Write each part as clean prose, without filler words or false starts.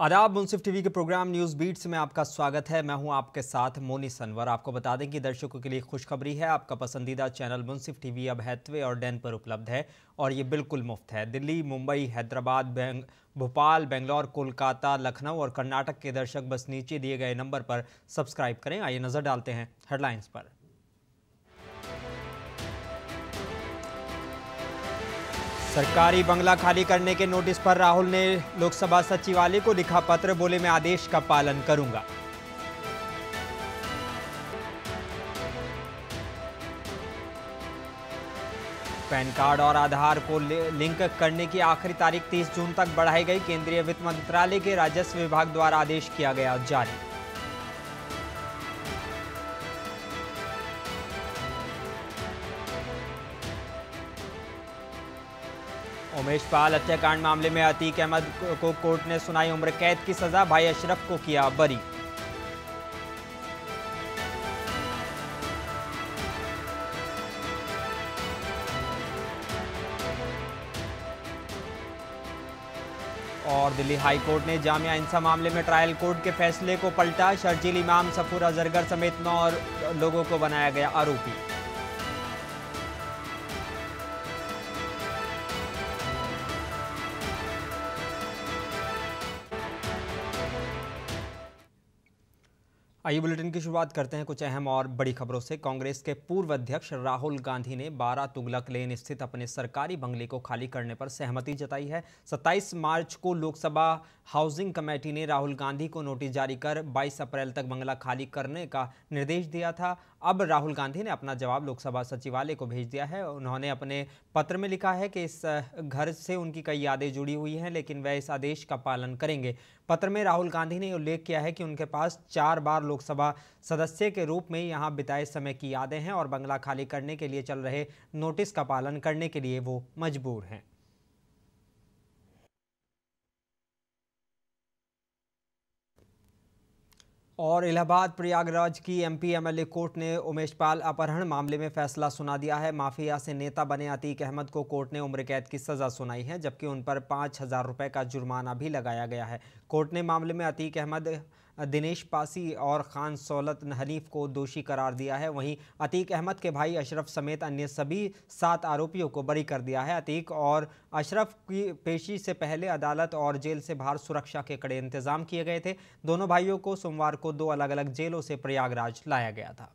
आदाब। मुंसिफ टीवी के programme news beats में आपका स्वागत है। मैं हूं आपके साथ मोनी सनवर। आपको बता दें कि दर्शकों के लिए खुशखबरी है। आपका पसंदीदा चैनल मुंसिफ टीवी अब हैथवे और डैन पर उपलब्ध है और ये बिल्कुल मुफ्त है। दिल्ली, मुंबई, हैदराबाद, भोपाल, बेंगलोर, कोलकाता, लखनऊ और कर्नाटक के दर्शक बस नीचे दिए गए नंबर पर सब्सक्राइब करें। आइए नजर डालते हैं हेडलाइंस पर। सरकारी बंगला खाली करने के नोटिस पर राहुल ने लोकसभा सचिवालय को लिखा पत्र, बोले मैं आदेश का पालन करूंगा। पैन कार्ड और आधार को लिंक करने की आखिरी तारीख 30 जून तक बढ़ाई गई। केंद्रीय वित्त मंत्रालय के राजस्व विभाग द्वारा आदेश किया गया जारी। उमेश पाल हत्याकांड मामले में अतीक अहमद को कोर्ट ने सुनाई उम्र कैद की सजा। भाई अशरफ को किया बरी। और दिल्ली हाई कोर्ट ने जामिया हिंसा मामले में ट्रायल कोर्ट के फैसले को पलटा। शर्जील इमाम, सफूर अजरगर समेत 9 लोगों को बनाया गया आरोपी। आइए बुलेटिन की शुरुआत करते हैं कुछ अहम और बड़ी खबरों से। कांग्रेस के पूर्व अध्यक्ष राहुल गांधी ने 12 तुगलक लेन स्थित अपने सरकारी बंगले को खाली करने पर सहमति जताई है। 27 मार्च को लोकसभा हाउसिंग कमेटी ने राहुल गांधी को नोटिस जारी कर 22 अप्रैल तक बंगला खाली करने का निर्देश दिया था। अब राहुल गांधी ने अपना जवाब लोकसभा सचिवालय को भेज दिया है। उन्होंने अपने पत्र में लिखा है कि इस घर से उनकी कई यादें जुड़ी हुई हैं, लेकिन वह इस आदेश का पालन करेंगे। पत्र में राहुल गांधी ने उल्लेख किया है कि उनके पास 4 बार लोकसभा सदस्य के रूप में यहां बिताए समय की यादें हैं और बंगला खाली करने के लिए चल रहे नोटिस का पालन करने के लिए वो मजबूर हैं। और इलाहाबाद प्रयागराज की एमपी एमएलए कोर्ट ने उमेश पाल अपहरण मामले में फैसला सुना दिया है। माफिया से नेता बने अतीक अहमद को कोर्ट ने उम्र कैद की सजा सुनाई है, जबकि उन पर 5,000 रुपए का जुर्माना भी लगाया गया है। कोर्ट ने मामले में अतीक अहमद, दिनेश पासी और खान सौलत हनीफ को दोषी करार दिया है। वहीं अतीक अहमद के भाई अशरफ समेत अन्य सभी 7 आरोपियों को बरी कर दिया है। अतीक और अशरफ की पेशी से पहले अदालत और जेल से बाहर सुरक्षा के कड़े इंतजाम किए गए थे। दोनों भाइयों को सोमवार को 2 अलग अलग जेलों से प्रयागराज लाया गया था।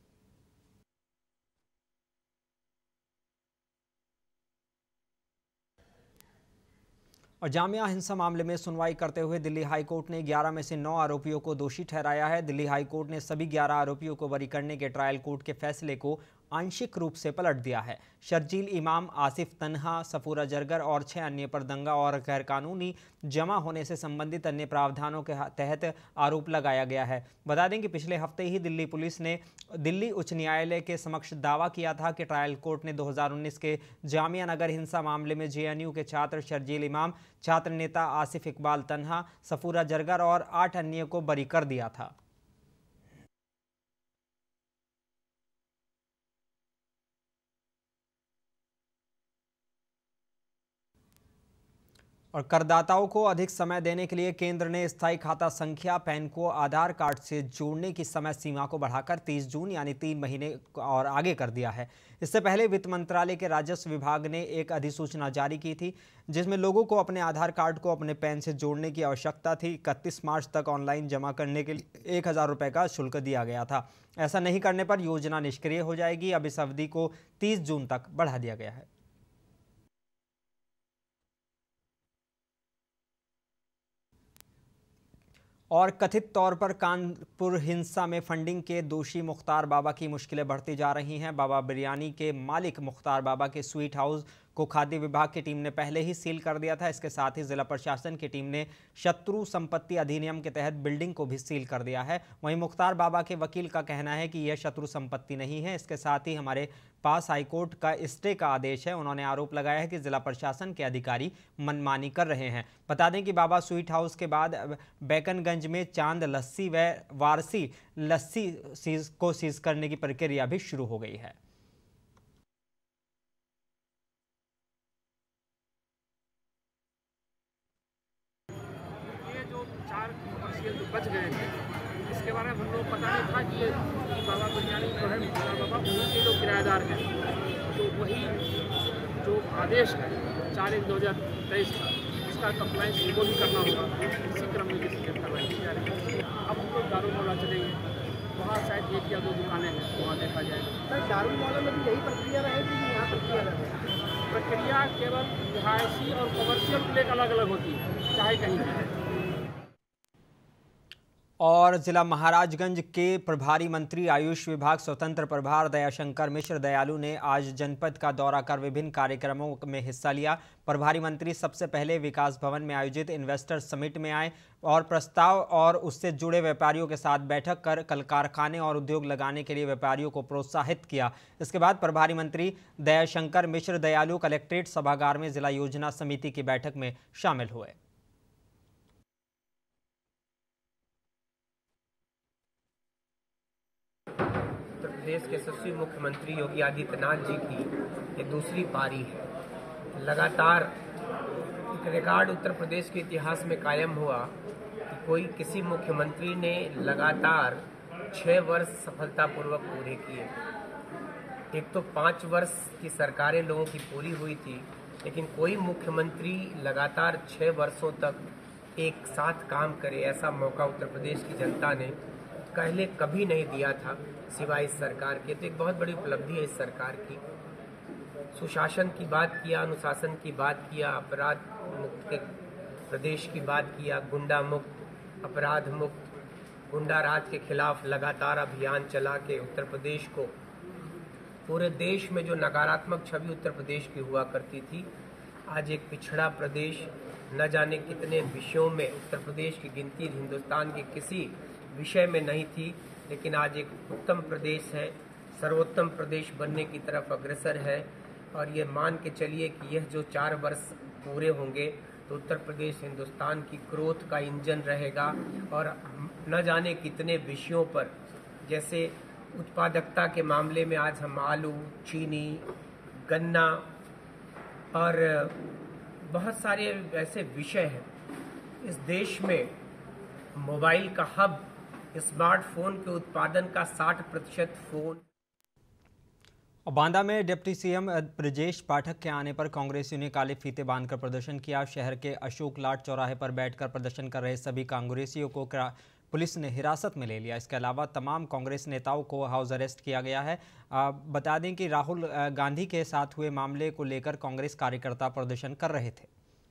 और जामिया हिंसा मामले में सुनवाई करते हुए दिल्ली हाईकोर्ट ने 11 में से 9 आरोपियों को दोषी ठहराया है। दिल्ली हाईकोर्ट ने सभी 11 आरोपियों को बरी करने के ट्रायल कोर्ट के फैसले को आंशिक रूप से पलट दिया है। शर्जील इमाम, आसिफ तन्हा, सफूर अजरगर और 6 अन्य पर दंगा और गैरकानूनी जमा होने से संबंधित अन्य प्रावधानों के तहत आरोप लगाया गया है। बता दें कि पिछले हफ्ते ही दिल्ली पुलिस ने दिल्ली उच्च न्यायालय के समक्ष दावा किया था कि ट्रायल कोर्ट ने 2019 के जामिया नगर हिंसा मामले में जेएनयू के छात्र शर्जील इमाम, छात्र नेता आसिफ इकबाल तन्हा, सफूर अजरगर और 8 अन्य को बरी कर दिया था। और करदाताओं को अधिक समय देने के लिए केंद्र ने स्थायी खाता संख्या पैन को आधार कार्ड से जोड़ने की समय सीमा को बढ़ाकर 30 जून यानी 3 महीने और आगे कर दिया है। इससे पहले वित्त मंत्रालय के राजस्व विभाग ने एक अधिसूचना जारी की थी, जिसमें लोगों को अपने आधार कार्ड को अपने पैन से जोड़ने की आवश्यकता थी। 31 मार्च तक ऑनलाइन जमा करने के लिए 1,000 रुपये का शुल्क दिया गया था। ऐसा नहीं करने पर योजना निष्क्रिय हो जाएगी। अब इस अवधि को 30 जून तक बढ़ा दिया गया है। और कथित तौर पर कानपुर हिंसा में फंडिंग के दोषी मुख्तार बाबा की मुश्किलें बढ़ती जा रही हैं। बाबा बिरयानी के मालिक मुख्तार बाबा के स्वीट हाउस को खाद्य विभाग की टीम ने पहले ही सील कर दिया था। इसके साथ ही जिला प्रशासन की टीम ने शत्रु संपत्ति अधिनियम के तहत बिल्डिंग को भी सील कर दिया है। वहीं मुख्तार बाबा के वकील का कहना है कि यह शत्रु संपत्ति नहीं है। इसके साथ ही हमारे पास हाईकोर्ट का स्टे का आदेश है। उन्होंने आरोप लगाया है कि जिला प्रशासन के अधिकारी मनमानी कर रहे हैं। बता दें कि बाबा स्वीट हाउस के बाद बैकनगंज में चांद लस्सी व वारसी लस्सी को सीज करने की प्रक्रिया भी शुरू हो गई है। ये जो कमर्शियल जो बच गए थे, इसके बारे में हम लोग पता नहीं था कि ये बाबा बिरयानी जो है मुख्तार बाबा उन्हीं के जो किराएदार हैं। तो वही जो आदेश है 4/1/2023 का, इसका कंप्लाइंस उनको भी करना होगा। इसी क्रम में किसी कार्रवाई की जा रही है। अब हम लोग दारू मौला चलेंगे, वहाँ शायद 1 या 2 दुकानें हैं, वहाँ देखा जाएगा। सर दारू मौला में भी यही प्रक्रिया रहेगी कि यहाँ प्रक्रिया रहेगी? प्रक्रिया केवल रिहायशी और कमर्शियल प्लेट अलग अलग होती है, चाहे कहीं भी। और जिला महाराजगंज के प्रभारी मंत्री आयुष विभाग स्वतंत्र प्रभार दयाशंकर मिश्र दयालु ने आज जनपद का दौरा कर विभिन्न कार्यक्रमों में हिस्सा लिया। प्रभारी मंत्री सबसे पहले विकास भवन में आयोजित इन्वेस्टर समिट में आए और प्रस्ताव और उससे जुड़े व्यापारियों के साथ बैठक कर कल कारखाने और उद्योग लगाने के लिए व्यापारियों को प्रोत्साहित किया। इसके बाद प्रभारी मंत्री दयाशंकर मिश्र दयालु कलेक्ट्रेट सभागार में जिला योजना समिति की बैठक में शामिल हुए। प्रदेश के यशस्वी मुख्यमंत्री योगी आदित्यनाथ जी की ये दूसरी पारी है। लगातार एक रिकॉर्ड उत्तर प्रदेश के इतिहास में कायम हुआ कि कोई किसी मुख्यमंत्री ने लगातार 6 वर्ष सफलतापूर्वक पूरे किए। एक तो 5 वर्ष की सरकारें लोगों की पूरी हुई थी, लेकिन कोई मुख्यमंत्री लगातार 6 वर्षों तक एक साथ काम करे, ऐसा मौका उत्तर प्रदेश की जनता ने पहले कभी नहीं दिया था सिवाय इस सरकार के। तो एक बहुत बड़ी उपलब्धि है इस सरकार की। सुशासन की बात किया, अनुशासन की बात किया, अपराध मुक्त के प्रदेश की बात किया, गुंडा मुक्त, अपराध मुक्त, गुंडा राज के खिलाफ लगातार अभियान चला के उत्तर प्रदेश को, पूरे देश में जो नकारात्मक छवि उत्तर प्रदेश की हुआ करती थी, आज एक पिछड़ा प्रदेश, न जाने कितने विषयों में उत्तर प्रदेश की गिनती हिंदुस्तान के किसी विषय में नहीं थी, लेकिन आज एक उत्तम प्रदेश है, सर्वोत्तम प्रदेश बनने की तरफ अग्रसर है। और ये मान के चलिए कि यह जो 4 वर्ष पूरे होंगे तो उत्तर प्रदेश हिंदुस्तान की ग्रोथ का इंजन रहेगा। और न जाने कितने विषयों पर, जैसे उत्पादकता के मामले में आज हम आलू, चीनी, गन्ना और बहुत सारे ऐसे विषय हैं। इस देश में मोबाइल का हब, स्मार्टफोन के उत्पादन का 60% फोन। और बांदा में डिप्टी सीएम ब्रजेश पाठक के आने पर कांग्रेसियों ने काले फीते बांधकर प्रदर्शन किया। शहर के अशोक लाट चौराहे पर बैठकर प्रदर्शन कर रहे सभी कांग्रेसियों को पुलिस ने हिरासत में ले लिया। इसके अलावा तमाम कांग्रेस नेताओं को हाउस अरेस्ट किया गया है। बता दें कि राहुल गांधी के साथ हुए मामले को लेकर कांग्रेस कार्यकर्ता प्रदर्शन कर रहे थे।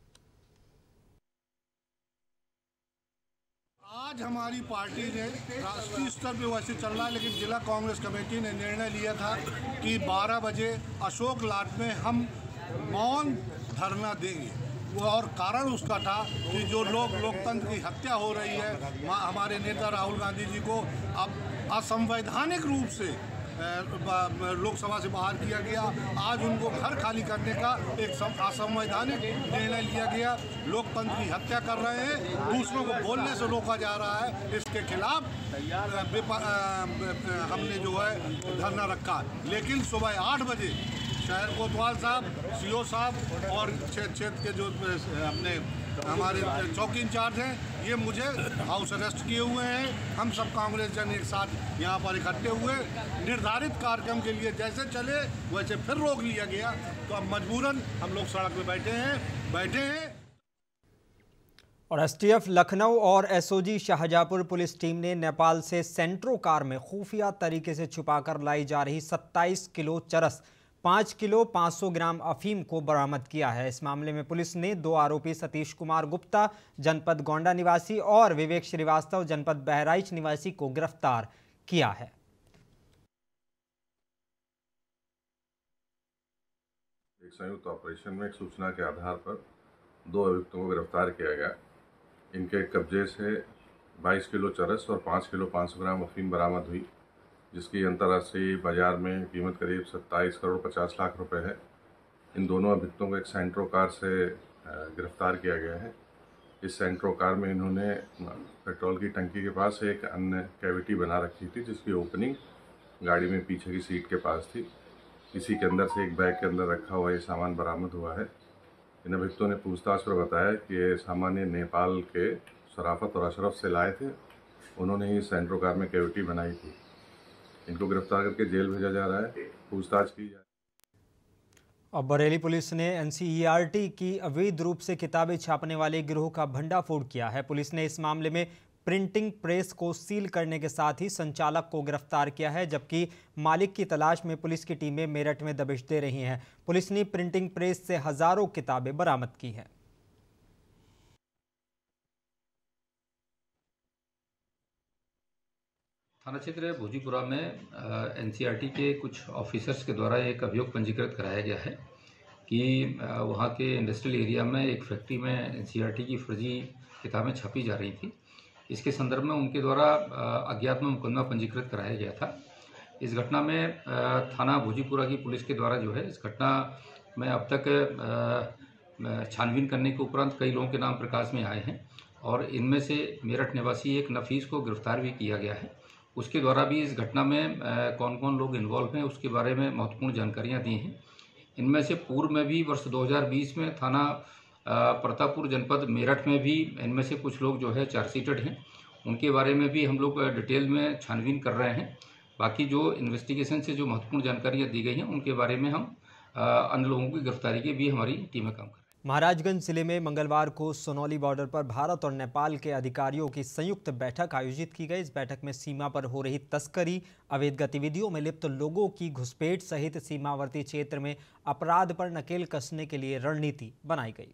आज हमारी पार्टी ने राष्ट्रीय स्तर पे वैसे चल रहा है, लेकिन जिला कांग्रेस कमेटी ने निर्णय लिया था कि 12 बजे अशोक लाट में हम मौन धरना देंगे। वो और कारण उसका था कि जो लोकतंत्र की हत्या हो रही है, हमारे नेता राहुल गांधी जी को अब असंवैधानिक रूप से लोकसभा से बाहर किया गया। आज उनको घर खाली करने का एक असंवैधानिक निर्णय लिया गया। लोकतंत्र की हत्या कर रहे हैं, दूसरों को बोलने से रोका जा रहा है। इसके खिलाफ हमने जो है धरना रखा। लेकिन सुबह 8 बजे शहर कोतवाल साहब, सीओ साहब और क्षेत्र के जो अपने हमारे चौकी इंचार्ज हैं, ये मुझे हाउस अरेस्ट किए हुए हैं। हम सब कांग्रेस जन एक साथ यहाँ पर इकट्ठे हुए। निर्धारित कार्यक्रम के लिए जैसे चले वैसे फिर रोक लिया गया, तो अब मजबूरन हम लोग सड़क पे बैठे हैं। और एसटीएफ लखनऊ और एसओजी शाहजहाँपुर पुलिस टीम ने नेपाल से सेंट्रो कार में खुफिया तरीके से छुपाकर लाई जा रही 27 किलो चरस, 5 किलो 500 ग्राम अफीम को बरामद किया है। इस मामले में पुलिस ने 2 आरोपी सतीश कुमार गुप्ता जनपद गोंडा निवासी और विवेक श्रीवास्तव जनपद बहराइच निवासी को गिरफ्तार किया है। एक संयुक्त ऑपरेशन में एक सूचना के आधार पर 2 अभियुक्तों को गिरफ्तार किया गया। इनके कब्जे से 22 किलो चरस और 5 किलो 500 ग्राम अफीम बरामद हुई, जिसकी अंतर्राष्ट्रीय बाजार में कीमत करीब 27 करोड़ 50 लाख रुपए है। इन दोनों अभियुक्तों को एक सेंट्रो कार से गिरफ्तार किया गया है। इस सेंट्रो कार में इन्होंने पेट्रोल की टंकी के पास एक अन्य कैविटी बना रखी थी, जिसकी ओपनिंग गाड़ी में पीछे की सीट के पास थी। इसी के अंदर से एक बैग के अंदर रखा हुआ ये सामान बरामद हुआ है। इन अभियुक्तों ने पूछताछ पर बताया कि ये सामान नेपाल के शराफत और अशरफ से लाए थे, उन्होंने ही सेंट्रो कार में कैविटी बनाई थी। इनको गिरफ्तार करके जेल भेजा जा रहा है, पूछताछ की जाए। और बरेली पुलिस ने एनसीईआरटी की अवैध रूप से किताबें छापने वाले गिरोह का भंडाफोड़ किया है। पुलिस ने इस मामले में प्रिंटिंग प्रेस को सील करने के साथ ही संचालक को गिरफ्तार किया है, जबकि मालिक की तलाश में पुलिस की टीमें मेरठ में दबिश दे रही हैं। पुलिस ने प्रिंटिंग प्रेस से हजारों किताबें बरामद की हैं। थाना क्षेत्र भोजीपुरा में एनसीईआरटी के कुछ ऑफिसर्स के द्वारा एक अभियोग पंजीकृत कराया गया है कि वहाँ के इंडस्ट्रियल एरिया में एक फैक्ट्री में एनसीईआरटी की फर्जी किताबें छपी जा रही थी। इसके संदर्भ में उनके द्वारा अज्ञात में मुकदमा पंजीकृत कराया गया था। इस घटना में थाना भोजीपुरा की पुलिस के द्वारा जो है इस घटना में अब तक छानबीन करने के उपरांत कई लोगों के नाम प्रकाश में आए हैं और इनमें से मेरठ निवासी एक नफीस को गिरफ्तार भी किया गया है। उसके द्वारा भी इस घटना में कौन कौन लोग इन्वॉल्व हैं उसके बारे में महत्वपूर्ण जानकारियां दी हैं। इनमें से पूर्व में भी वर्ष 2020 में थाना प्रतापपुर जनपद मेरठ में भी इनमें से कुछ लोग जो है चार्जशीटेड हैं, उनके बारे में भी हम लोग डिटेल में छानबीन कर रहे हैं। बाकी जो इन्वेस्टिगेशन से जो महत्वपूर्ण जानकारियाँ दी गई हैं उनके बारे में हम अन्य लोगों की गिरफ्तारी की भी हमारी टीमें काम कर रही हैं। महाराजगंज जिले में मंगलवार को सोनौली बॉर्डर पर भारत और नेपाल के अधिकारियों की संयुक्त बैठक आयोजित की गई। इस बैठक में सीमा पर हो रही तस्करी, अवैध गतिविधियों में लिप्त लोगों की घुसपैठ सहित सीमावर्ती क्षेत्र में अपराध पर नकेल कसने के लिए रणनीति बनाई गई।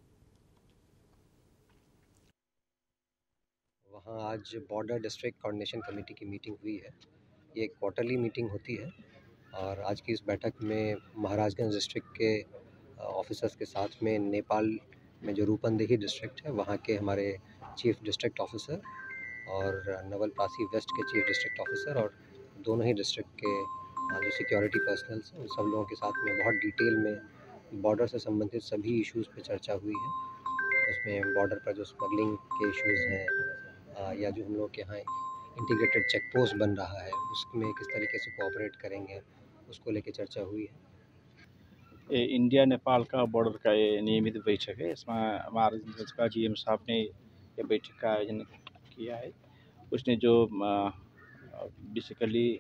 वहाँ आज बॉर्डर डिस्ट्रिक्ट कोऑर्डिनेशन कमेटी की मीटिंग हुई है। ये एक क्वार्टरली मीटिंग होती है और आज की इस बैठक में महाराजगंज डिस्ट्रिक्ट के ऑफिसर्स के साथ में नेपाल में जो रूपंदेही डिस्ट्रिक्ट है वहाँ के हमारे चीफ डिस्ट्रिक्ट ऑफिसर और नवलपरासी वेस्ट के चीफ डिस्ट्रिक्ट ऑफिसर और दोनों ही डिस्ट्रिक्ट के जो सिक्योरिटी पर्सनल्स हैं उन सब लोगों के साथ में बहुत डिटेल में बॉर्डर से संबंधित सभी इश्यूज़ पे चर्चा हुई है। उसमें बॉर्डर पर जो स्मगलिंग के इश्यूज़ हैं या जो हम लोग के यहाँ इंटीग्रेटेड चेक पोस्ट बन रहा है उसमें किस तरीके से कोऑपरेट करेंगे उसको लेके चर्चा हुई है। इंडिया नेपाल का बॉर्डर का ये नियमित बैठक है। इसमें महाराजगंज का जीएम साहब ने ये बैठक का आयोजन किया है। उसने जो बेसिकली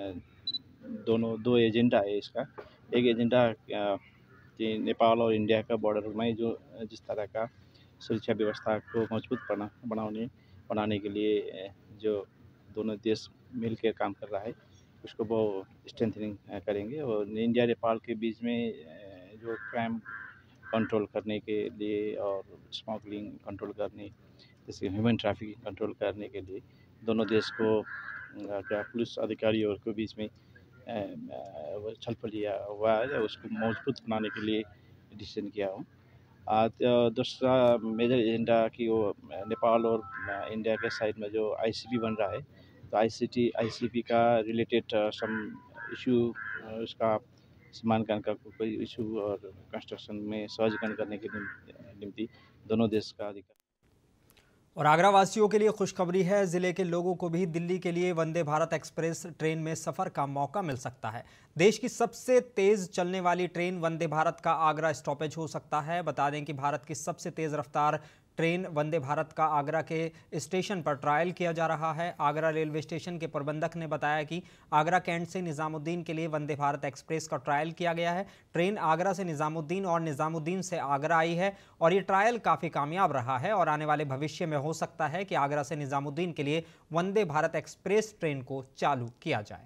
दो एजेंडा है इसका। एक एजेंडा नेपाल और इंडिया का बॉर्डर में जो जिस तरह का सुरक्षा व्यवस्था को मजबूत बनाने के लिए जो दोनों देश मिलकर काम कर रहा है उसको वो स्ट्रेंथनिंग करेंगे और इंडिया नेपाल के बीच में जो क्राइम कंट्रोल करने के लिए और स्मगलिंग कंट्रोल करने जैसे ह्यूमन ट्रैफिकिंग कंट्रोल करने के लिए दोनों देश को क्या पुलिस अधिकारियों के बीच में छलफल हुआ है, उसको मजबूत बनाने के लिए डिसीजन किया हूँ। दूसरा मेजर एजेंडा कि वो नेपाल और इंडिया के साइड में जो आईसीपी बन रहा है तो आईसीपी का रिलेटेड सम इशू उसका समाधान का कोई इशू और कंस्ट्रक्शन में सहजीकरण करने के निमित्त दोनों देश का अधिकार। और आगरा वासियों के लिए खुशखबरी है, जिले के लोगों को भी दिल्ली के लिए वंदे भारत एक्सप्रेस ट्रेन में सफर का मौका मिल सकता है। देश की सबसे तेज चलने वाली ट्रेन वंदे भारत का आगरा स्टॉपेज हो सकता है। बता दें कि भारत की सबसे तेज रफ्तार ट्रेन वंदे भारत का आगरा के स्टेशन पर ट्रायल किया जा रहा है। आगरा रेलवे स्टेशन के प्रबंधक ने बताया कि आगरा कैंट से निजामुद्दीन के लिए वंदे भारत एक्सप्रेस का ट्रायल किया गया है। ट्रेन आगरा से निजामुद्दीन और निजामुद्दीन से आगरा आई है और ये ट्रायल काफ़ी कामयाब रहा है और आने वाले भविष्य में हो सकता है कि आगरा से निजामुद्दीन के लिए वंदे भारत एक्सप्रेस ट्रेन को चालू किया जाए।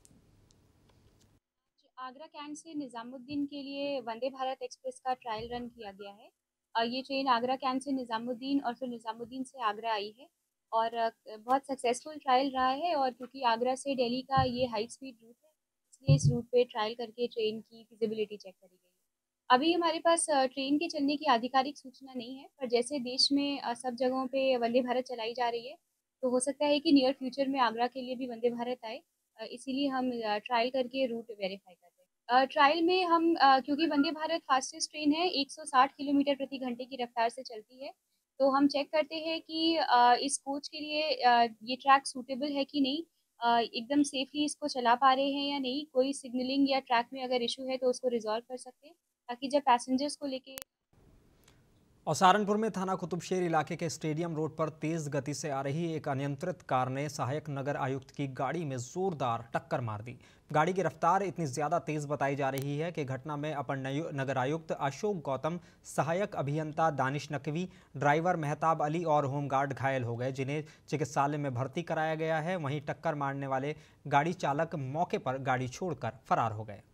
आगरा कैंट से निजामुद्दीन के लिए वंदे भारत एक्सप्रेस का ट्रायल रन किया गया है। ये ट्रेन आगरा कैंट से निजामुद्दीन और फिर निजामुद्दीन से आगरा आई है और बहुत सक्सेसफुल ट्रायल रहा है। और क्योंकि आगरा से दिल्ली का ये हाई स्पीड रूट है इसलिए इस रूट पे ट्रायल करके ट्रेन की फिजिबिलिटी चेक करी गई है। अभी हमारे पास ट्रेन के चलने की आधिकारिक सूचना नहीं है, पर जैसे देश में सब जगहों पे वंदे भारत चलाई जा रही है तो हो सकता है कि नियर फ्यूचर में आगरा के लिए भी वंदे भारत आए, इसीलिए हम ट्रायल करके रूट वेरीफाई कर रहे हैं। ट्रायल में हम क्योंकि वंदे भारत फास्टेस्ट ट्रेन है 160 किलोमीटर प्रति घंटे की रफ्तार से चलती है, तो हम चेक करते हैं कि इस कोच के लिए ये ट्रैक सूटेबल है कि नहीं, एकदम सेफली इसको चला पा रहे हैं या नहीं, कोई सिग्नलिंग या ट्रैक में अगर इशू है तो उसको रिजॉल्व कर सकते हैं ताकि जब पैसेंजर्स को लेके। और सहारनपुर में थाना कुतुबशेर इलाके के स्टेडियम रोड पर तेज गति से आ रही एक अनियंत्रित कार ने सहायक नगर आयुक्त की गाड़ी में जोरदार टक्कर मार दी। गाड़ी की रफ्तार इतनी ज्यादा तेज बताई जा रही है कि घटना में अपर नगर आयुक्त अशोक गौतम, सहायक अभियंता दानिश नकवी, ड्राइवर मेहताब अली और होमगार्ड घायल हो गए, जिन्हें चिकित्सालय में भर्ती कराया गया है। वहीं टक्कर मारने वाले गाड़ी चालक मौके पर गाड़ी छोड़कर फरार हो गए।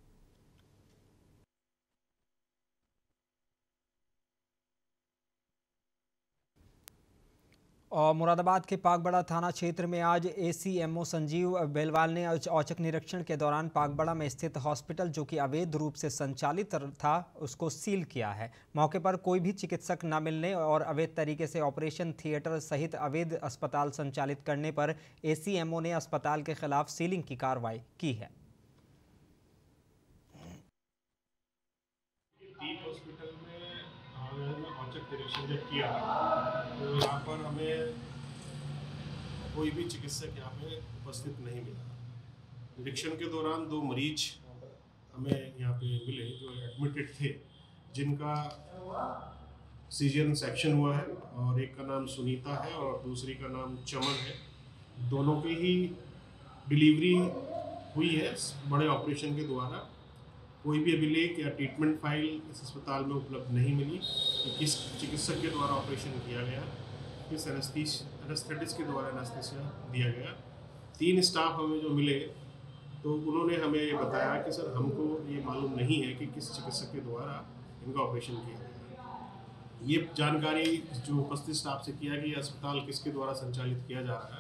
और मुरादाबाद के पागबड़ा थाना क्षेत्र में आज एसीएमओ संजीव बेलवाल ने औचक निरीक्षण के दौरान पागबड़ा में स्थित हॉस्पिटल, जो कि अवैध रूप से संचालित था, उसको सील किया है। मौके पर कोई भी चिकित्सक न मिलने और अवैध तरीके से ऑपरेशन थिएटर सहित अवैध अस्पताल संचालित करने पर एसीएमओ ने अस्पताल के खिलाफ सीलिंग की कार्रवाई की है। हॉस्पिटल में औचक निरीक्षण जब किया तो यहाँ पर हमें कोई भी चिकित्सक यहाँ पे उपस्थित नहीं मिला। निरीक्षण के दौरान 2 मरीज हमें यहाँ पे मिले जो एडमिटेड थे, जिनका सीजन सेक्शन हुआ है और एक का नाम सुनीता है और दूसरी का नाम चमन है। दोनों की ही डिलीवरी हुई है बड़े ऑपरेशन के द्वारा। कोई भी अभिलेख या ट्रीटमेंट फाइल इस अस्पताल में उपलब्ध नहीं मिली कि किस चिकित्सक के द्वारा ऑपरेशन किया गया, किस एनेस्थेटिस्ट के द्वारा एनेस्थीसिया दिया गया। 3 स्टाफ हमें जो मिले तो उन्होंने हमें ये बताया कि सर हमको ये मालूम नहीं है कि किस चिकित्सक के द्वारा इनका ऑपरेशन किया गया। ये जानकारी जो उपस्थित स्टाफ से किया कि अस्पताल किसके द्वारा संचालित किया जा रहा है।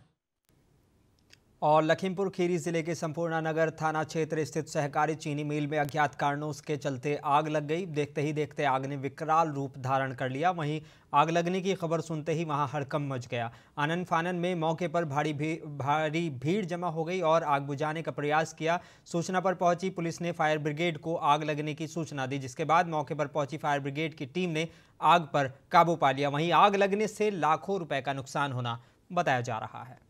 और लखीमपुर खीरी जिले के संपूर्ण नगर थाना क्षेत्र स्थित सहकारी चीनी मिल में अज्ञात कारणों के चलते आग लग गई। देखते ही देखते आग ने विकराल रूप धारण कर लिया। वहीं आग लगने की खबर सुनते ही वहां हड़कंप मच गया। आनन फानन में मौके पर भारी भीड़ जमा हो गई और आग बुझाने का प्रयास किया। सूचना पर पहुंची पुलिस ने फायर ब्रिगेड को आग लगने की सूचना दी, जिसके बाद मौके पर पहुंची फायर ब्रिगेड की टीम ने आग पर काबू पा लिया। वहीं आग लगने से लाखों रुपए का नुकसान होना बताया जा रहा है।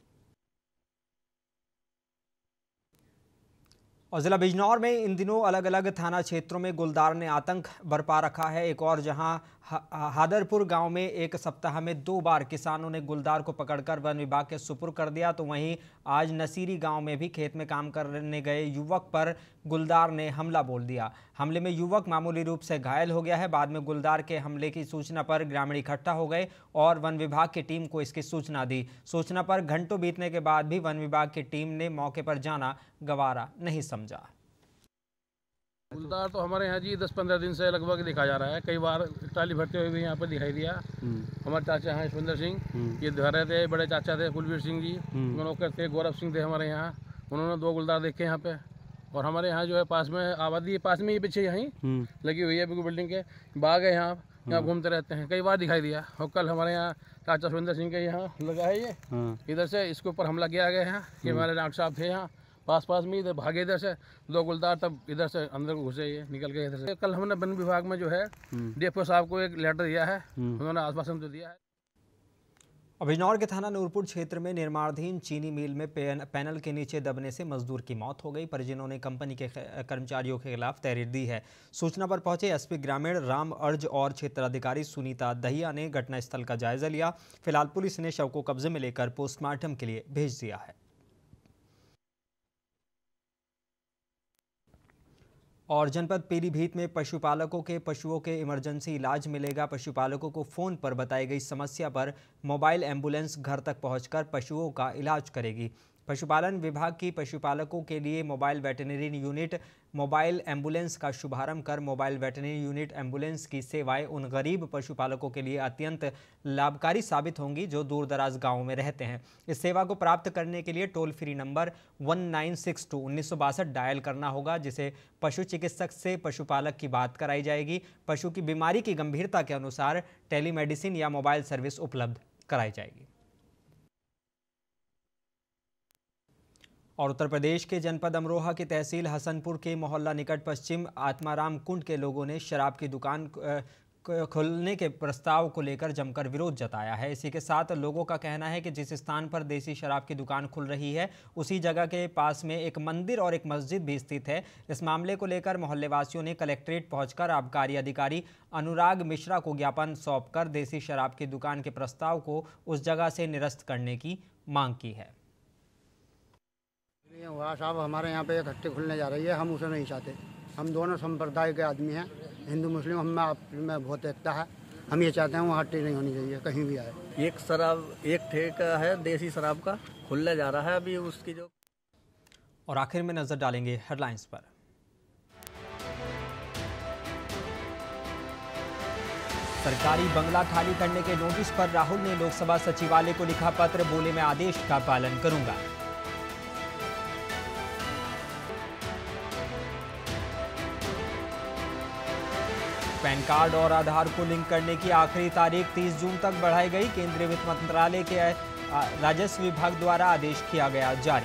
और जिला बिजनौर में इन दिनों अलग अलग थाना क्षेत्रों में गुलदार ने आतंक बरपा रखा है। एक और जहां हादरपुर गांव में एक सप्ताह में 2 बार किसानों ने गुलदार को पकड़कर वन विभाग के सुपुर्द कर दिया, तो वहीं आज नसीरी गांव में भी खेत में काम करने गए युवक पर गुलदार ने हमला बोल दिया। हमले में युवक मामूली रूप से घायल हो गया है। बाद में गुलदार के हमले की सूचना पर ग्रामीण इकट्ठा हो गए और वन विभाग की टीम को इसकी सूचना दी। सूचना पर घंटों बीतने के बाद भी वन विभाग की टीम ने मौके पर जाना गवारा नहीं समझा। गुलदार तो हमारे यहाँ जी 10-15 दिन से लगभग दिखा जा रहा है। कई बार टाली भरते हुए भी यहाँ पर दिखाई दिया। हमारे चाचा हैं यशविंदर सिंह, ये धरे थे, बड़े चाचा थे कुलवीर सिंह जी, नौकर थे गौरव सिंह थे हमारे यहाँ। उन्होंने 2 गुलदार देखे यहाँ पे। और हमारे यहाँ जो है पास में आबादी पास में ही पीछे यहीं लगी हुई है बिल्डिंग के, बाग है यहाँ घूमते रहते हैं। कई बार दिखाई दिया। और कल हमारे यहाँ चाचा यशविंदर सिंह के यहाँ लगा है ये, इधर से इसके ऊपर हमला किया गया है। कि हमारे डॉक्टर साहब थे यहाँ पास में, इधर भागे इधर से 2 गुलदार, तब इधर से अंदर घुसे, ये निकल गए इधर से। कल हमने वन विभाग में जो है डीएफओ साहब को एक लेटर दिया है, उन्होंने आश्वासन तो दिया है। बिजनौर के थाना नूरपुर क्षेत्र में निर्माणाधीन चीनी मिल में पैनल के नीचे दबने से मजदूर की मौत हो गई। परिजनों ने कंपनी के कर्मचारियों के खिलाफ तहरीर दी है। सूचना पर पहुंचे एसपी ग्रामीण राम अर्ज और क्षेत्राधिकारी सुनीता दहिया ने घटनास्थल का जायजा लिया। फिलहाल पुलिस ने शव को कब्जे में लेकर पोस्टमार्टम के लिए भेज दिया है। और जनपद पीलीभीत में पशुपालकों के पशुओं के इमरजेंसी इलाज मिलेगा। पशुपालकों को फोन पर बताई गई समस्या पर मोबाइल एम्बुलेंस घर तक पहुंचकर पशुओं का इलाज करेगी। पशुपालन विभाग की पशुपालकों के लिए mobile veterinary unit mobile ambulance का शुभारंभ कर मोबाइल वेटरनरी यूनिट एम्बुलेंस की सेवाएं उन गरीब पशुपालकों के लिए अत्यंत लाभकारी साबित होंगी जो दूर दराज गाँवों में रहते हैं। इस सेवा को प्राप्त करने के लिए टोल फ्री नंबर 1962-1962 डायल करना होगा, जिसे पशु चिकित्सक से पशुपालक की बात कराई जाएगी। पशु की बीमारी की गंभीरता के अनुसार टेलीमेडिसिन या मोबाइल सर्विस उपलब्ध कराई जाएगी। और उत्तर प्रदेश के जनपद अमरोहा की तहसील हसनपुर के मोहल्ला निकट पश्चिम आत्माराम कुंड के लोगों ने शराब की दुकान खुलने के प्रस्ताव को लेकर जमकर विरोध जताया है। इसी के साथ लोगों का कहना है कि जिस स्थान पर देसी शराब की दुकान खुल रही है उसी जगह के पास में एक मंदिर और एक मस्जिद भी स्थित है। इस मामले को लेकर मोहल्लेवासियों ने कलेक्ट्रेट पहुंचकर आबकारी अधिकारी अनुराग मिश्रा को ज्ञापन सौंपकर देसी शराब की दुकान के प्रस्ताव को उस जगह से निरस्त करने की मांग की है। साहब, हमारे यहाँ पे एक हट्टी खुलने जा रही है, हम उसे नहीं चाहते। हम दोनों संप्रदाय के आदमी हैं, हिंदू मुस्लिम, हम में आप में बहुत एकता है। हम ये चाहते हैं वहाँ हट्टी नहीं होनी चाहिए कहीं भी आए। एक ठेका है देसी शराब का खुलने जा रहा है अभी उसकी जो। और आखिर में नजर डालेंगे हेडलाइंस पर। सरकारी बंगला खाली करने के नोटिस पर राहुल ने लोकसभा सचिवालय को लिखा पत्र, बोले मैं आदेश का पालन करूंगा। पैन कार्ड और आधार को लिंक करने की आखिरी तारीख 30 जून तक बढ़ाई गई। केंद्रीय वित्त मंत्रालय के राजस्व विभाग द्वारा आदेश किया गया जारी।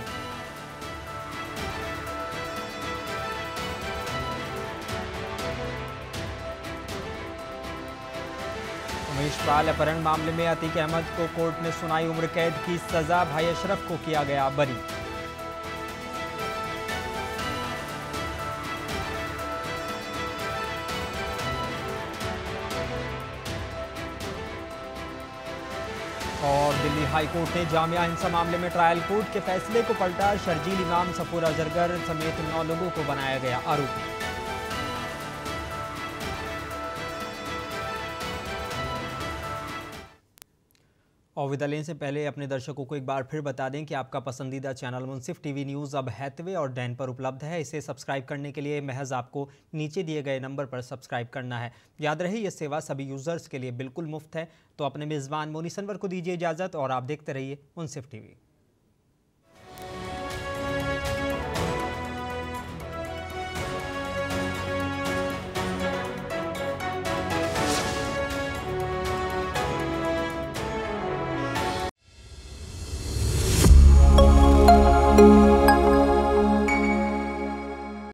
उमेश पाल अपहरण मामले में अतीक अहमद को कोर्ट ने सुनाई उम्र कैद की सजा, भाई अशरफ को किया गया बरी। और दिल्ली हाई कोर्ट ने जामिया हिंसा मामले में ट्रायल कोर्ट के फैसले को पलटा, शर्जील इमाम सफूर अजगर समेत 9 लोगों को बनाया गया आरोपी। और विदा लेने से पहले अपने दर्शकों को एक बार फिर बता दें कि आपका पसंदीदा चैनल मुंसिफ टीवी न्यूज़ अब हैथवे और डैन पर उपलब्ध है। इसे सब्सक्राइब करने के लिए महज आपको नीचे दिए गए नंबर पर सब्सक्राइब करना है। याद रहे ये सेवा सभी यूज़र्स के लिए बिल्कुल मुफ्त है। तो अपने मेज़बान मोनी सनवर को दीजिए इजाज़त और आप देखते रहिए मुंसिफ टीवी।